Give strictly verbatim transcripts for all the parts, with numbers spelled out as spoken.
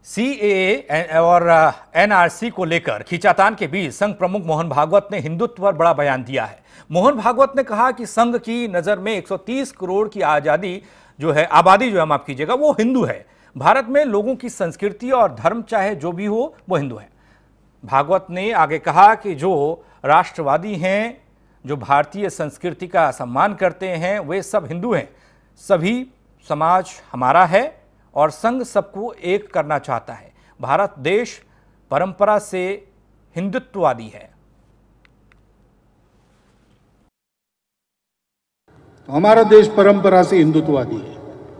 CAA और NRC को लेकर खींचातान के बीच संघ प्रमुख मोहन भागवत ने हिंदुत्व पर बड़ा बयान दिया है। मोहन भागवत ने कहा कि संघ की नजर में एक सौ तीस करोड़ की आजादी जो है आबादी जो है माफ कीजिएगा वो हिंदू है। भारत में लोगों की संस्कृति और धर्म चाहे जो भी हो वो हिंदू है। भागवत ने आगे कहा कि जो राष्ट्रवादी हैं, जो भारतीय संस्कृति का सम्मान करते हैं, वे सब हिंदू हैं। सभी समाज हमारा है और संघ सबको एक करना चाहता है। भारत देश परंपरा से हिंदुत्ववादी है। तो हमारा देश परंपरा से हिंदुत्ववादी है।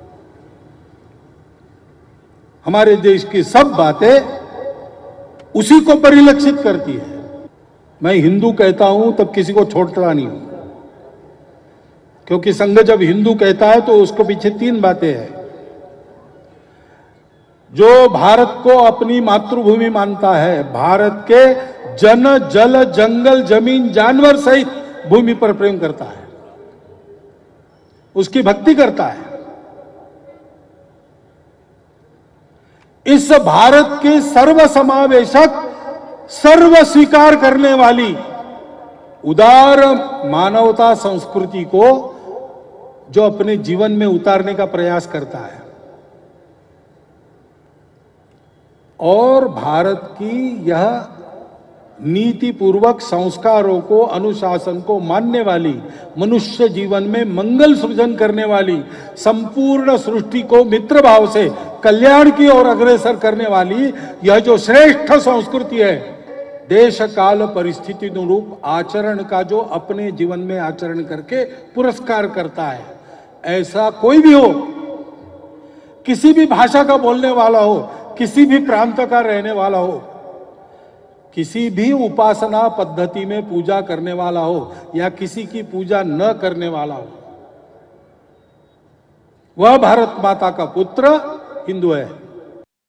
हमारे देश की सब बातें उसी को परिलक्षित करती है। मैं हिंदू कहता हूं तब किसी को छोड़ता नहीं हूं, क्योंकि संघ जब हिंदू कहता है तो उसको पीछे तीन बातें हैं। जो भारत को अपनी मातृभूमि मानता है, भारत के जन जल जंगल जमीन जानवर सहित भूमि पर प्रेम करता है, उसकी भक्ति करता है। इस भारत के सर्वसमावेशक सर्व स्वीकार करने वाली उदार मानवता संस्कृति को जो अपने जीवन में उतारने का प्रयास करता है और भारत की यह नीति पूर्वक संस्कारों को, अनुशासन को मानने वाली, मनुष्य जीवन में मंगल सृजन करने वाली, संपूर्ण सृष्टि को मित्र भाव से कल्याण की ओर अग्रसर करने वाली यह जो श्रेष्ठ संस्कृति है, देश काल परिस्थिति अनुरूप आचरण का जो अपने जीवन में आचरण करके पुरस्कार करता है, ऐसा कोई भी हो, किसी भी भाषा का बोलने वाला हो, किसी भी प्रांत का रहने वाला हो, किसी भी उपासना पद्धति में पूजा करने वाला हो या किसी की पूजा न करने वाला हो, वह भारत माता का पुत्र हिंदू है।